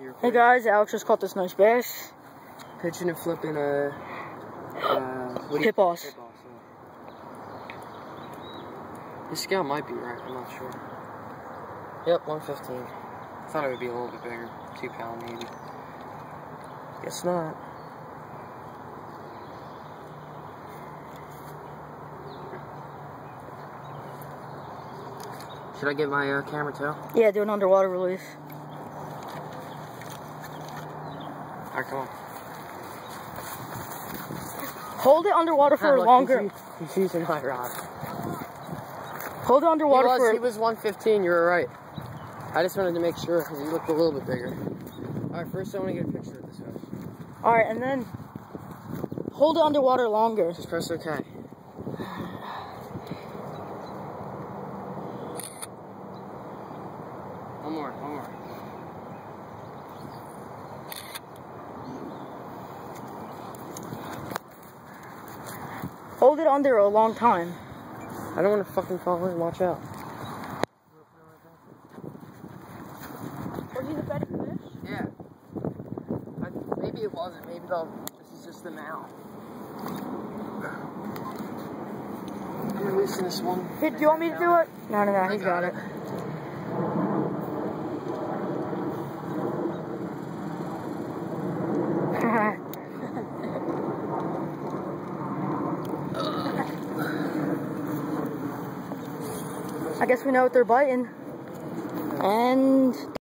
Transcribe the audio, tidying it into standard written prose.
here. Hey guys, Alex just caught this nice bass. Pitching and flipping a Hip boss. Yeah. The scale might be right, I'm not sure. Yep, 115. I thought it would be a little bit bigger. 2 pound maybe. Guess not. Should I get my camera too? Yeah, do an underwater release. Alright, come on. Hold it underwater for longer. He's using my rod. Hold it underwater for... He was 115, you were right. I just wanted to make sure because he looked a little bit bigger. Alright, first I want to get a picture of this fish. Alright, and then hold it underwater longer. Just press OK. One more. Hold it under a long time. I don't want to fucking fall in. Watch out. Was he the better fish? Yeah. Maybe it wasn't. Maybe this is just the mouth. I'm releasing this one. Hey, do you want me to do it? No, he's got it. I guess we know what they're biting. And